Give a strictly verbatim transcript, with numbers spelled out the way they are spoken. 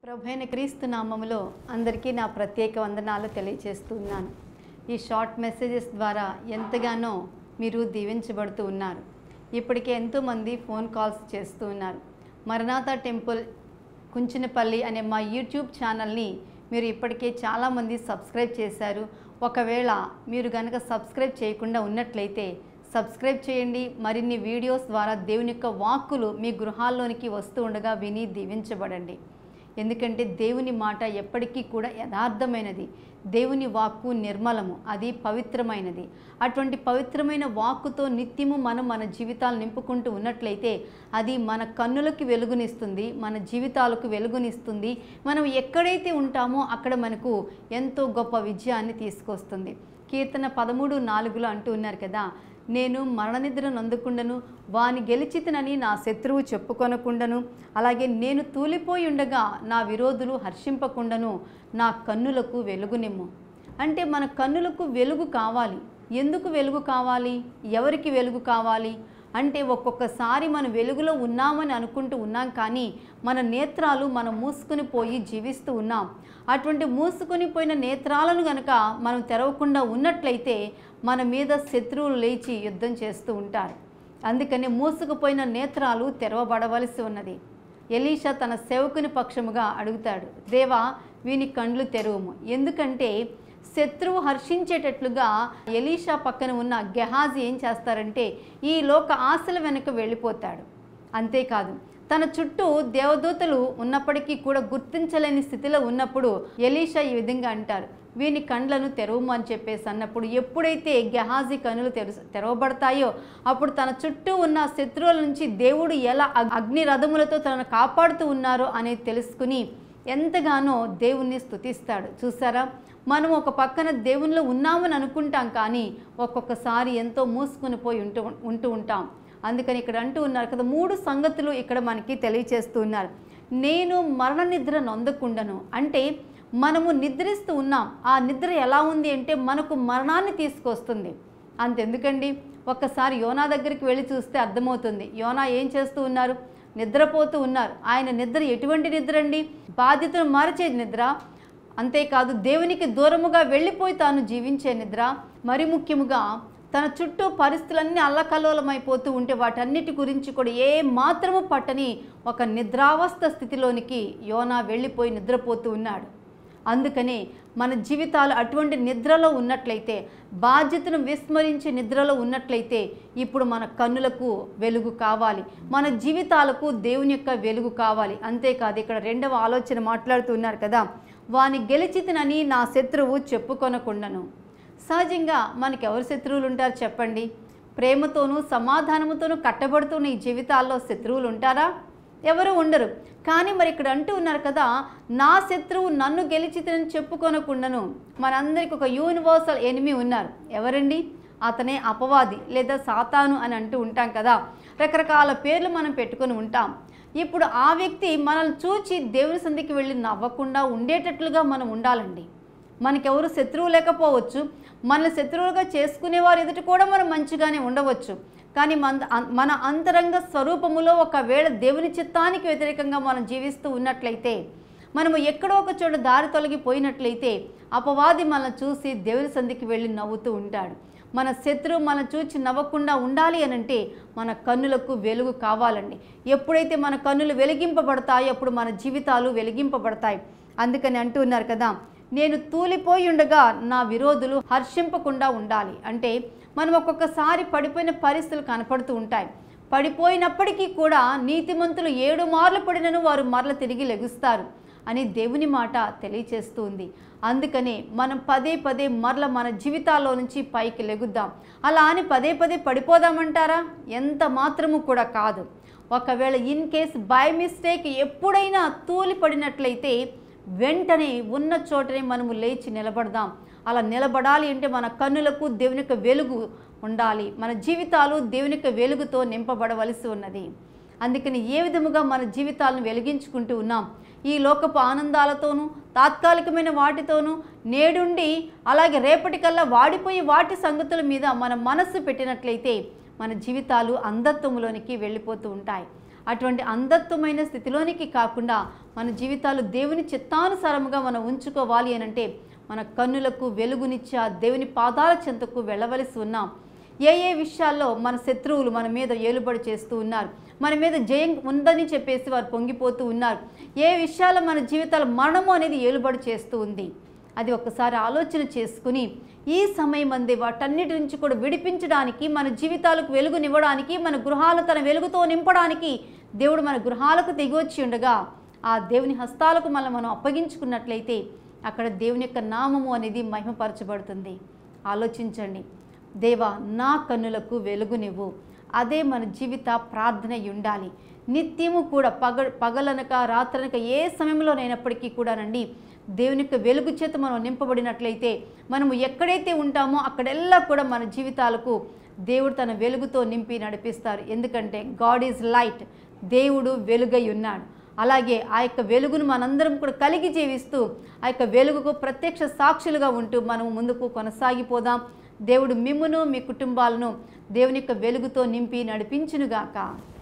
ప్రభువైన క్రీస్తు నామములో అందరికీ నా ప్రత్యేక వందనాలు తెలియజేస్తున్నాను. ఈ షార్ట్ మెసేజెస్ ద్వారా ఎంతగానో మీరు దీవించబడుతూ ఉన్నారు. ఇప్పటికే ఎంతోమంది ఫోన్ కాల్స్ చేస్తూ ఉన్నారు. మరనాథ టెంపుల్ కుంచనపల్లి అనే మా యూట్యూబ్ ఛానల్ని మీరు ఇప్పటికే చాలామంది సబ్స్క్రైబ్ చేశారు. ఒకవేళ మీరు కనుక సబ్స్క్రైబ్ చేయకుండా ఉన్నట్లయితే సబ్స్క్రైబ్ చేయండి. మరిన్ని వీడియోస్ ద్వారా దేవుని యొక్క వాక్కులు మీ గృహాల్లోనికి వస్తూ ఉండగా విని దీవించబడండి. ఎందుకంటే దేవుని మాట ఎప్పటికీ కూడా యథార్థమైనది. దేవుని వాక్కు నిర్మలము, అది పవిత్రమైనది. అటువంటి పవిత్రమైన వాక్కుతో నిత్యము మనం మన జీవితాలు నింపుకుంటూ ఉన్నట్లయితే అది మన కన్నులకు వెలుగునిస్తుంది, మన జీవితాలకు వెలుగునిస్తుంది. మనం ఎక్కడైతే ఉంటామో అక్కడ మనకు ఎంతో గొప్ప విజయాన్ని తీసుకొస్తుంది. కీర్తన పదమూడు నాలుగులో అంటూ ఉన్నారు కదా, నేను మరణనిద్ర నందుకుండను, వాని గెలిచితనని నా శత్రువు చెప్పుకొనకుండను, అలాగే నేను తూలిపోయి ఉండగా నా విరోధులు హర్షింపకుండను, నా కన్నులకు వెలుగునిమ్ము. అంటే మన కన్నులకు వెలుగు కావాలి. ఎందుకు వెలుగు కావాలి? ఎవరికి వెలుగు కావాలి అంటే ఒక్కొక్కసారి మనం వెలుగులో ఉన్నామని అనుకుంటూ ఉన్నాం, కానీ మన నేత్రాలు మనం మూసుకొని పోయి జీవిస్తూ ఉన్నాం. అటువంటి మూసుకొని పోయిన నేత్రాలను గనక మనం తెరవకుండా ఉన్నట్లయితే మన మీద శత్రువులు లేచి యుద్ధం చేస్తూ ఉంటారు. అందుకని మూసుకుపోయిన నేత్రాలు తెరవబడవలసి ఉన్నది. ఎలీషా తన సేవకుని పక్షముగా అడుగుతాడు, దేవా వీని కండ్లు తెరువుము. ఎందుకంటే శత్రువు హర్షించేటట్లుగా ఎలీషా పక్కన ఉన్న గెహాజీ ఏం చేస్తారంటే ఈ లోక ఆశల వెనుక వెళ్ళిపోతాడు. అంతేకాదు తన చుట్టూ దేవదూతలు ఉన్నప్పటికీ కూడా గుర్తించలేని స్థితిలో ఉన్నప్పుడు ఎలీషా ఈ విధంగా అంటారు, వీని కండ్లను తెరవము అని చెప్పేసి అన్నప్పుడు ఎప్పుడైతే గెహాజీ కన్నులు తెరు తెరవబడతాయో అప్పుడు తన చుట్టూ ఉన్న శత్రువుల నుంచి దేవుడు ఎలా అగ్ని రథములతో తనను కాపాడుతూ ఉన్నారో అనేది తెలుసుకుని ఎంతగానో దేవుణ్ణి స్తుతిస్తాడు. చూసారా, మనం ఒక పక్కన దేవునిలో ఉన్నామని అనుకుంటాం, కానీ ఒక్కొక్కసారి ఎంతో మూసుకొని పోయి ఉంటూ ఉంటూ ఉంటాం. అందుకని ఇక్కడ అంటూ ఉన్నారు కదా, మూడు సంగతులు ఇక్కడ మనకి తెలియచేస్తూ ఉన్నారు. నేను మరణ నిద్ర నొందకుండను అంటే మనము నిద్రిస్తూ ఉన్నాం. ఆ నిద్ర ఎలా ఉంది అంటే మనకు మరణాన్ని తీసుకొస్తుంది. అంతెందుకండి, ఒక్కసారి యోనా దగ్గరికి వెళ్ళి చూస్తే అర్థమవుతుంది. యోనా ఏం చేస్తూ ఉన్నారు? నిద్రపోతూ ఉన్నారు. ఆయన నిద్ర ఎటువంటి నిద్ర అండి? బాధ్యతను మార్చే నిద్ర. అంతేకాదు దేవునికి దూరముగా వెళ్ళిపోయి తాను జీవించే నిద్ర. మరి ముఖ్యముగా తన చుట్టూ పరిస్థితులన్నీ అల్లకల్లోలమైపోతూ ఉంటే వాటన్నిటి గురించి కూడా ఏ మాత్రము పట్టని ఒక నిద్రావస్థ స్థితిలోనికి యోనా వెళ్ళిపోయి నిద్రపోతూ ఉన్నాడు. అందుకని మన జీవితాలు అటువంటి నిద్రలో ఉన్నట్లయితే, బాధ్యతను విస్మరించి నిద్రలో ఉన్నట్లయితే ఇప్పుడు మన కన్నులకు వెలుగు కావాలి, మన జీవితాలకు దేవుని యొక్క వెలుగు కావాలి. అంతేకాదు ఇక్కడ రెండవ ఆలోచన మాట్లాడుతూ ఉన్నారు కదా, వాని గెలిచితనని నా శత్రువు చెప్పుకొనకుండను. సహజంగా మనకి ఎవరు శత్రువులు ఉంటారు చెప్పండి? ప్రేమతోనూ సమాధానముతోనూ కట్టబడుతున్న ఈ జీవితాల్లో శత్రువులు ఉంటారా? ఎవరు ఉండరు. కానీ మరి ఇక్కడ అంటూ ఉన్నారు కదా, నా శత్రువు నన్ను గెలిచితనని చెప్పుకొనకుండను. మనందరికి ఒక యూనివర్సల్ ఎనిమీ ఉన్నారు. ఎవరండి? అతనే అపవాది లేదా సాతాను అని అంటూ ఉంటాం కదా. రకరకాల పేర్లు మనం పెట్టుకొని ఉంటాం. ఇప్పుడు ఆ వ్యక్తి మనల్ని చూచి దేవుని సంధికి వెళ్ళి నవ్వకుండా ఉండేటట్లుగా మనం ఉండాలండి. మనకెవరు శత్రువు లేకపోవచ్చు, మనల్ని శత్రువులుగా చేసుకునేవారు ఎదుటి కూడా మనం మంచిగానే ఉండవచ్చు. కానీ మన మన అంతరంగ స్వరూపములో ఒకవేళ దేవుని చిత్తానికి వ్యతిరేకంగా మనం జీవిస్తూ ఉన్నట్లయితే, మనము ఎక్కడో ఒక చోట దారి తొలగిపోయినట్లయితే అపవాది మనల్ని చూసి దేవుని సంధికి వెళ్ళి నవ్వుతూ ఉంటాడు. మన శత్రువు మన చూచి నవ్వకుండా ఉండాలి అనంటే మన కన్నులకు వెలుగు కావాలండి. ఎప్పుడైతే మన కన్నులు వెలిగింపబడతాయో అప్పుడు మన జీవితాలు వెలిగింపబడతాయి. అందుకని అంటూ ఉన్నారు కదా, నేను తూలిపోయి ఉండగా నా విరోధులు హర్షింపకుండా ఉండాలి. అంటే మనం ఒక్కొక్కసారి పడిపోయిన పరిస్థితులు కనపడుతూ ఉంటాయి. పడిపోయినప్పటికీ కూడా నీతిమంతులు ఏడు మార్లు పడినను వారు మరల తిరిగి లెగుస్తారు అని దేవుని మాట తెలియచేస్తూ ఉంది. అందుకనే మనం పదే పదే మరల మన జీవితాల్లో నుంచి పైకి లెగుద్దాం. అలా అని పదే పదే పడిపోదామంటారా? ఎంత మాత్రము కూడా కాదు. ఒకవేళ ఇన్ కేస్ బై మిస్టేక్ ఎప్పుడైనా తూలి పడినట్లయితే వెంటనే ఉన్న చోటనే మనము లేచి నిలబడదాం. అలా నిలబడాలి అంటే మన కన్నులకు దేవుని యొక్క వెలుగు ఉండాలి. మన జీవితాలు దేవుని యొక్క వెలుగుతో నింపబడవలసి ఉన్నది. అందుకని ఏ విధముగా మన జీవితాలను వెలిగించుకుంటూ ఉన్నాం? ఈ లోకపు ఆనందాలతోనూ తాత్కాలికమైన వాటితోనూ నేడుండి అలాగే రేపటికల్లా వాడిపోయి వాటి సంగతుల మీద మన మనస్సు పెట్టినట్లయితే మన జీవితాలు అంధత్వములోనికి వెళ్ళిపోతూ ఉంటాయి. అటువంటి అంధత్వమైన స్థితిలోనికి కాకుండా మన జీవితాలు దేవుని చిత్తానుసారముగా మనం ఉంచుకోవాలి అని అంటే మన కన్నులకు వెలుగునిచ్చే ఆ దేవుని పాదాల చెంతకు వెళ్ళవలసి ఉన్నాం. ఏ ఏ విషయాల్లో మన శత్రువులు మన మీద ఏలుబడి చేస్తూ ఉన్నారు, మన మీద జయం ఉందని చెప్పేసి వారు పొంగిపోతూ ఉన్నారు, ఏ విషయాల్లో మన జీవితాలు మరణము అనేది ఏలుబడి చేస్తూ ఉంది, అది ఒక్కసారి ఆలోచన చేసుకుని ఈ సమయం అందే వాటన్నిటి నుంచి కూడా విడిపించడానికి, మన జీవితాలకు వెలుగునివ్వడానికి, మన గృహాలు తన వెలుగుతో నింపడానికి దేవుడు మన గృహాలకు దిగొచ్చి ఉండగా ఆ దేవుని హస్తాలకు మనం మనం అప్పగించుకున్నట్లయితే అక్కడ దేవుని యొక్క నామము అనేది మహిమపరచబడుతుంది. ఆలోచించండి, దేవా నా కన్నులకు వెలుగునివ్వు. అదే మన జీవిత ప్రార్థన ఉండాలి. నిత్యము కూడా పగ పగలనక రాత్రనక ఏ సమయంలోనైనప్పటికీ కూడానండి దేవుని యొక్క వెలుగు చేత మనం నింపబడినట్లయితే మనము ఎక్కడైతే ఉంటామో అక్కడెల్లా కూడా మన జీవితాలకు దేవుడు తన వెలుగుతో నింపి నడిపిస్తారు. ఎందుకంటే గాడ్ ఈజ్ లైట్, దేవుడు వెలుగై ఉన్నాడు. అలాగే ఆ యొక్క వెలుగును మనందరం కూడా కలిగి జీవిస్తూ ఆ యొక్క వెలుగుకు ప్రత్యక్ష సాక్షులుగా ఉంటూ మనం ముందుకు కొనసాగిపోదాం. దేవుడు మిమ్మును మీ కుటుంబాలను దేవుని యొక్క వెలుగుతో నింపి నడిపించునుగాక.